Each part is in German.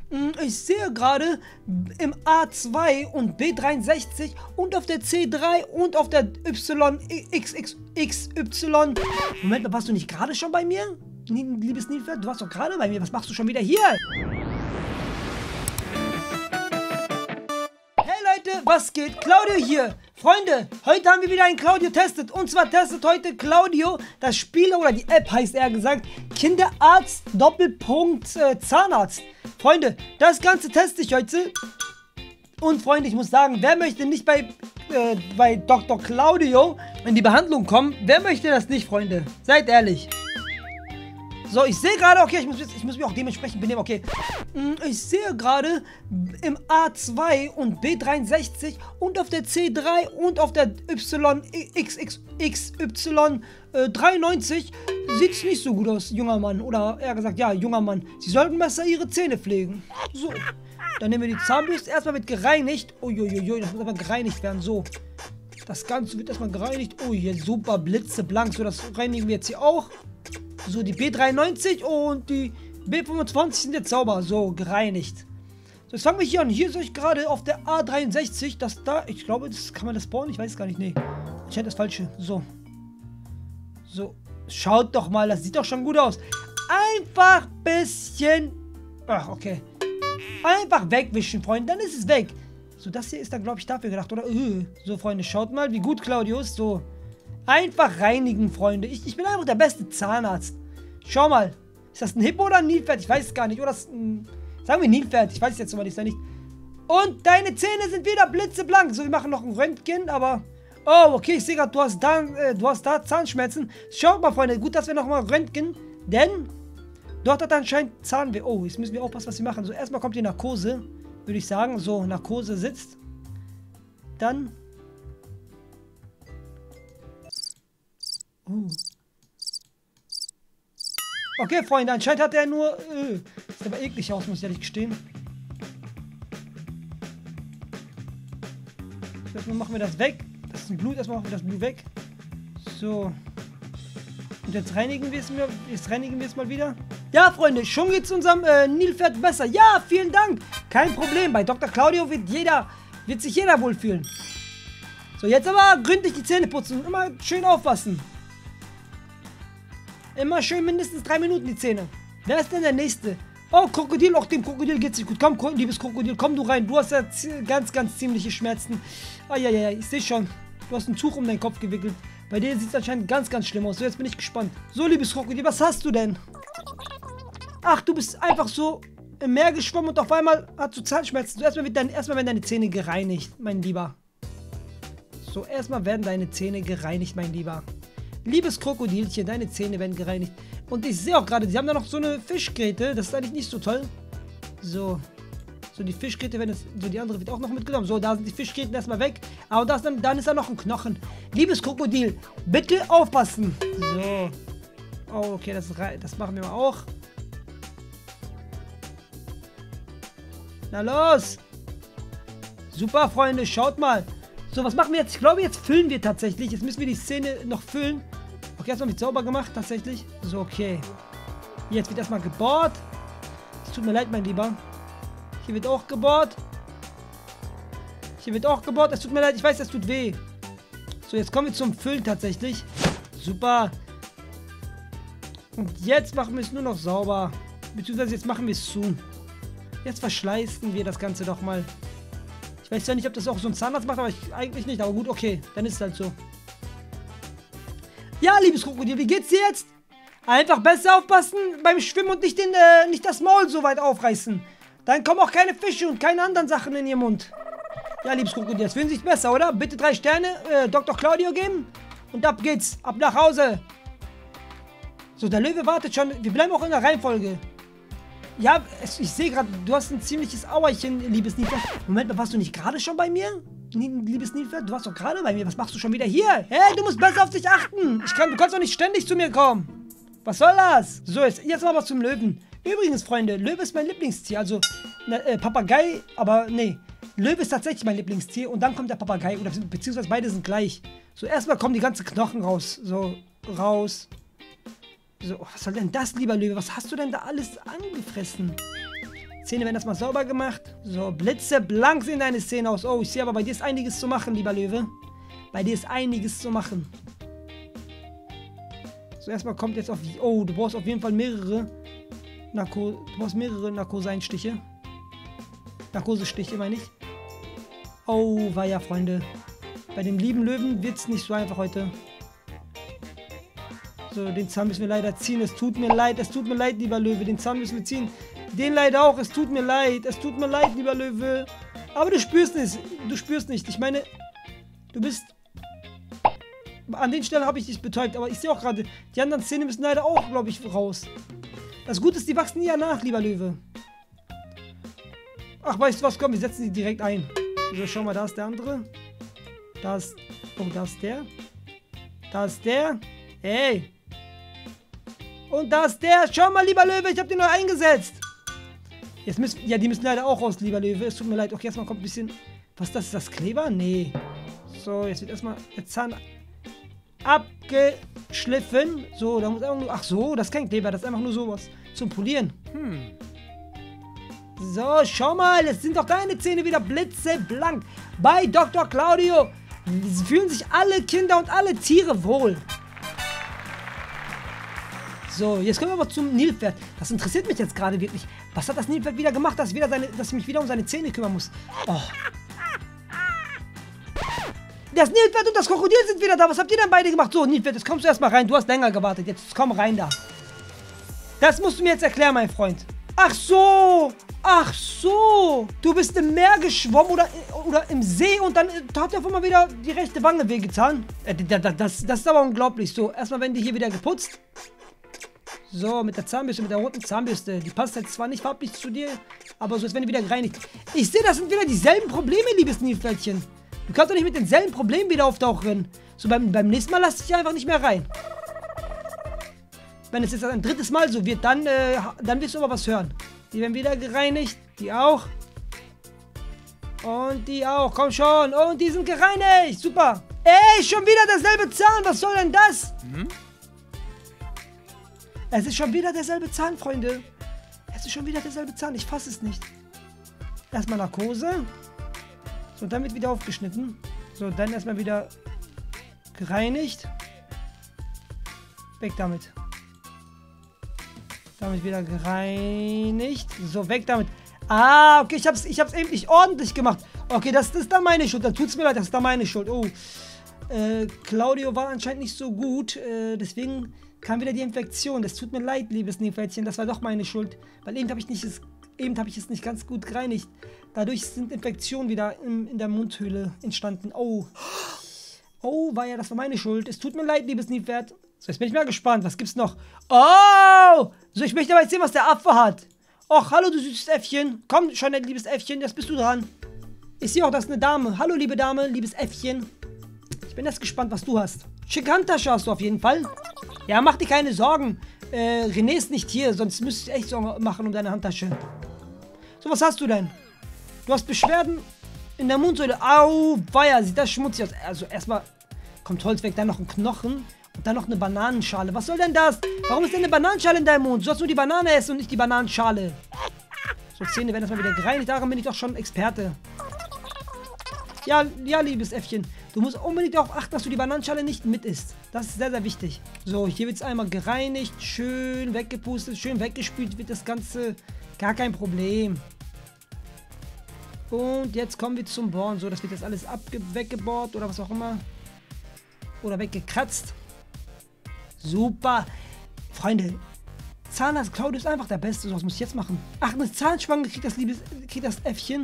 Ich sehe gerade im A2 und B63 und auf der C3 und auf der YXXY. Moment mal, warst du nicht gerade schon bei mir? Liebes Nilpferd, du warst doch gerade bei mir. Was machst du schon wieder hier? Hey Leute, was geht? Claudio hier. Freunde, heute haben wir wieder einen Claudio testet. Und zwar testet heute Claudio das Spiel, oder die App heißt eher gesagt, Kinderarzt Doppelpunkt Zahnarzt. Freunde, das Ganze teste ich heute. Und Freunde, ich muss sagen, wer möchte nicht bei Dr. Claudio in die Behandlung kommen? Wer möchte das nicht, Freunde? Seid ehrlich. So, ich sehe gerade, okay, ich muss mich auch dementsprechend benehmen, okay. Ich sehe gerade im A2 und B63 und auf der C3 und auf der YXXY 93 sieht es nicht so gut aus, junger Mann. Oder eher gesagt, ja, junger Mann. Sie sollten besser Ihre Zähne pflegen. So, dann nehmen wir die Zahnbürste erstmal mit gereinigt. Uiuiui, das muss aber gereinigt werden, so. Das Ganze wird erstmal gereinigt. Oh, hier super blitzeblank. So, das reinigen wir jetzt hier auch. So, die B93 und die B25 sind jetzt sauber. So, gereinigt. So, jetzt fangen wir hier an. Hier sehe ich gerade auf der A63, dass da, ich glaube, das kann man das spawnen? Ich weiß es gar nicht. Nee, anscheinend das Falsche. So. So, schaut doch mal, das sieht doch schon gut aus. Einfach bisschen... Ach, okay. Einfach wegwischen, Freunde, dann ist es weg. So, das hier ist dann, glaube ich, dafür gedacht, oder? So, Freunde, schaut mal, wie gut Claudio ist. So. Einfach reinigen, Freunde. Ich bin einfach der beste Zahnarzt. Schau mal. Ist das ein Hippo oder ein Nilpferd? Ich weiß es gar nicht. Oder sagen wir Nilpferd. Ich weiß es jetzt mal, ist da nicht. Und deine Zähne sind wieder blitzeblank. So, wir machen noch ein Röntgen, aber... Oh, okay, ich sehe gerade, du hast da Zahnschmerzen. Schaut mal, Freunde. Gut, dass wir nochmal röntgen. Denn dort hat anscheinend Zahnweh. Oh, jetzt müssen wir aufpassen, was wir machen. So, erstmal kommt die Narkose, würde ich sagen. So, Narkose sitzt. Dann... Okay, Freunde, anscheinend hat er nur... Sieht aber eklig aus, muss ich ehrlich gestehen. Erstmal machen wir das weg. Das ist ein Blut, erstmal machen wir das Blut weg. So. Und jetzt reinigen wir es mal wieder. Ja, Freunde, schon geht es unserem Nilpferd besser. Ja, vielen Dank. Kein Problem. Bei Dr. Claudio wird sich jeder wohlfühlen. So, jetzt aber gründlich die Zähne putzen und immer schön aufpassen. Immer schön mindestens 3 Minuten die Zähne. Wer ist denn der Nächste? Oh, Krokodil. Auch dem Krokodil geht's nicht gut. Komm, liebes Krokodil, komm du rein. Du hast ja ganz, ganz ziemliche Schmerzen. Ja, ich sehe schon. Du hast ein Tuch um deinen Kopf gewickelt. Bei dir sieht es anscheinend ganz, ganz schlimm aus. So, jetzt bin ich gespannt. So, liebes Krokodil, was hast du denn? Ach, du bist einfach so im Meer geschwommen und auf einmal hast du Zahnschmerzen. So, erstmal werden deine Zähne gereinigt, mein Lieber. So, erstmal werden deine Zähne gereinigt, mein Lieber. Liebes Krokodilchen, deine Zähne werden gereinigt. Und ich sehe auch gerade, sie haben da noch so eine Fischgräte. Das ist eigentlich nicht so toll. So. So, die Fischgräte werden jetzt... So, die andere wird auch noch mitgenommen. So, da sind die Fischgräten erstmal weg. Aber dann ist da noch ein Knochen. Liebes Krokodil, bitte aufpassen. So. Oh, okay, das machen wir mal auch. Na los. Super, Freunde, schaut mal. So, was machen wir jetzt? Ich glaube, jetzt füllen wir tatsächlich. Jetzt müssen wir die Szene noch füllen. Okay, erstmal wird sauber gemacht, tatsächlich. So, okay. Jetzt wird erstmal gebohrt. Es tut mir leid, mein Lieber. Hier wird auch gebohrt. Hier wird auch gebohrt. Es tut mir leid, ich weiß, das tut weh. So, jetzt kommen wir zum Füllen tatsächlich. Super. Und jetzt machen wir es nur noch sauber. Beziehungsweise jetzt machen wir es zu. Jetzt verschleißen wir das Ganze doch mal. Ich weiß ja nicht, ob das auch so ein Zahnarzt macht, aber eigentlich nicht. Aber gut, okay, dann ist es halt so. Ja, liebes Krokodil, wie geht's dir jetzt? Einfach besser aufpassen beim Schwimmen und nicht das Maul so weit aufreißen. Dann kommen auch keine Fische und keine anderen Sachen in ihr Mund. Ja, liebes Krokodil, jetzt fühlen Sie sich besser, oder? Bitte 3 Sterne, Dr. Claudio geben. Und ab geht's, ab nach Hause. So, der Löwe wartet schon. Wir bleiben auch in der Reihenfolge. Ja, ich sehe gerade, du hast ein ziemliches Auerchen, liebes Nilpferd. Moment mal, warst du nicht gerade schon bei mir? Liebes Nilpferd, du warst doch gerade bei mir. Was machst du schon wieder hier? Hey, du musst besser auf dich achten. Du kannst doch nicht ständig zu mir kommen. Was soll das? So, jetzt mal was zum Löwen. Übrigens, Freunde, Löwe ist mein Lieblingstier. Also, Papagei, aber nee. Löwe ist tatsächlich mein Lieblingstier. Und dann kommt der Papagei. Oder beziehungsweise beide sind gleich. So, erstmal kommen die ganzen Knochen raus. So, raus. So, was soll denn das, lieber Löwe? Was hast du denn da alles angefressen? Zähne werden erstmal sauber gemacht. So, blitzeblank sehen deine Zähne aus. Oh, ich sehe aber, bei dir ist einiges zu machen, lieber Löwe. Bei dir ist einiges zu machen. So, erstmal kommt jetzt auf... Oh, du brauchst auf jeden Fall mehrere Narkoseinstiche. Narkosestiche, meine ich. Oh, weia, Freunde. Bei dem lieben Löwen wird es nicht so einfach heute. So, den Zahn müssen wir leider ziehen. Es tut mir leid, lieber Löwe. Den Zahn müssen wir ziehen. Den leider auch. Es tut mir leid, lieber Löwe. Aber du spürst nicht. Ich meine, du bist... An den Stellen habe ich dich betäubt. Aber ich sehe auch gerade, die anderen Zähne müssen leider auch, glaube ich, raus. Das Gute ist, die wachsen ja nach, lieber Löwe. Ach, weißt du was? Komm, wir setzen die direkt ein. So, schau mal, da ist der andere. Da ist... Oh, da ist der. Da ist der. Hey. Und da ist der. Schau mal, lieber Löwe, ich habe den neu eingesetzt. Jetzt müssen... Ja, die müssen leider auch raus, lieber Löwe. Es tut mir leid. Okay, erstmal kommt ein bisschen... Was ist das? Ist das Kleber? Nee. So, jetzt wird erstmal der Zahn abgeschliffen. So, da muss einfach nur... Ach so, das ist kein Kleber. Das ist einfach nur sowas zum Polieren. So, schau mal. Jetzt sind doch deine Zähne wieder blitzeblank. Bei Dr. Claudio fühlen sich alle Kinder und alle Tiere wohl. So, jetzt kommen wir aber zum Nilpferd. Das interessiert mich jetzt gerade wirklich. Was hat das Nilpferd wieder gemacht, dass ich mich wieder um seine Zähne kümmern muss? Oh. Das Nilpferd und das Krokodil sind wieder da. Was habt ihr denn beide gemacht? So, Nilpferd, jetzt kommst du erstmal rein. Du hast länger gewartet. Jetzt komm rein da. Das musst du mir jetzt erklären, mein Freund. Ach so. Ach so. Du bist im Meer geschwommen oder im See und dann hat er mal wieder die rechte Wange wehgetan. Das ist aber unglaublich. So, erstmal werden die hier wieder geputzt. So, mit der Zahnbürste, mit der roten Zahnbürste. Die passt jetzt zwar nicht farblich zu dir, aber so, als wenn die wieder gereinigt. Ich sehe, das sind wieder dieselben Probleme, liebes Nilpferdchen. Du kannst doch nicht mit denselben Problemen wieder auftauchen. So, beim nächsten Mal lass ich dich einfach nicht mehr rein. Wenn es jetzt ein drittes Mal so wird, dann wirst du aber was hören. Die werden wieder gereinigt. Die auch. Und die auch. Komm schon. Und die sind gereinigt. Super. Ey, schon wieder derselbe Zahn. Was soll denn das? Es ist schon wieder derselbe Zahn, Freunde. Es ist schon wieder derselbe Zahn. Ich fasse es nicht. Erstmal Narkose. So, dann wird wieder aufgeschnitten. So, dann erstmal wieder gereinigt. Weg damit. Damit wieder gereinigt. So, weg damit. Ah, okay, ich hab's eben nicht ordentlich gemacht. Okay, das ist dann meine Schuld. Dann tut's mir leid, das ist dann meine Schuld. Oh, Claudio war anscheinend nicht so gut. Deswegen kam wieder die Infektion. Das tut mir leid, liebes Nilpferdchen. Das war doch meine Schuld. Weil eben habe ich es nicht ganz gut gereinigt. Dadurch sind Infektionen wieder in der Mundhöhle entstanden. Oh. Oh, das war meine Schuld. Es tut mir leid, liebes Nilpferd. So, jetzt bin ich mal gespannt. Was gibt's noch? Oh! So, ich möchte aber jetzt sehen, was der Affe hat. Och, hallo, du süßes Äffchen. Komm schon, liebes Äffchen, jetzt bist du dran. Ich sehe auch, das ist eine Dame. Hallo, liebe Dame, liebes Äffchen. Ich bin jetzt gespannt, was du hast. Schicke Handtasche hast du auf jeden Fall. Ja, mach dir keine Sorgen. René ist nicht hier, sonst müsstest du echt Sorgen machen um deine Handtasche. So, was hast du denn? Du hast Beschwerden in der Mundhöhle. Au, weia, sieht das schmutzig aus. Also erstmal kommt Holz weg, dann noch ein Knochen und dann noch eine Bananenschale. Was soll denn das? Warum ist denn eine Bananenschale in deinem Mund? Du sollst nur die Banane essen und nicht die Bananenschale. So, Zähne werden erstmal wieder gereinigt. Daran bin ich doch schon Experte. Ja, liebes Äffchen. Du musst unbedingt darauf achten, dass du die Bananenschale nicht mit isst. Das ist sehr, sehr wichtig. So, hier wird es einmal gereinigt, schön weggepustet, schön weggespült wird das Ganze. Gar kein Problem. Und jetzt kommen wir zum Bohren. So, das wird jetzt alles weggebohrt oder was auch immer. Oder weggekratzt. Super. Freunde, Zahnarzt Claudio ist einfach der Beste. So, was muss ich jetzt machen? Ach, eine Zahnspange kriegt das Äffchen.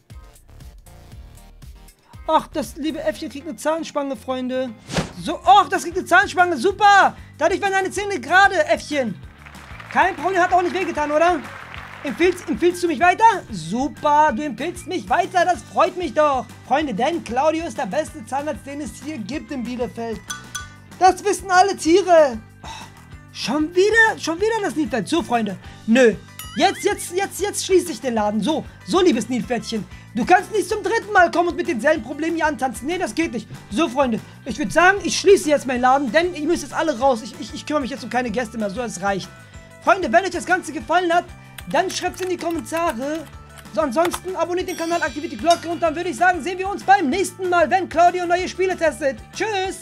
Ach, das liebe Äffchen kriegt eine Zahnspange, Freunde. So, ach, das kriegt eine Zahnspange. Super. Dadurch werden deine Zähne gerade, Äffchen. Kein Problem, hat auch nicht wehgetan, oder? Empfiehlst du mich weiter? Super, du empfiehlst mich weiter, das freut mich doch. Freunde, denn Claudio ist der beste Zahnarzt, den es hier gibt in Bielefeld. Das wissen alle Tiere. Oh, schon wieder das Nilpferd. So, Freunde, nö. Jetzt schließe ich den Laden. So, liebes Nilpferdchen. Du kannst nicht zum dritten Mal kommen und mit denselben Problemen hier antanzen. Nee, das geht nicht. So, Freunde, ich würde sagen, ich schließe jetzt meinen Laden, denn ihr müsst jetzt alle raus. Ich kümmere mich jetzt um keine Gäste mehr. So, es reicht. Freunde, wenn euch das Ganze gefallen hat, dann schreibt es in die Kommentare. So, ansonsten abonniert den Kanal, aktiviert die Glocke und dann würde ich sagen, sehen wir uns beim nächsten Mal, wenn Claudio neue Spiele testet. Tschüss!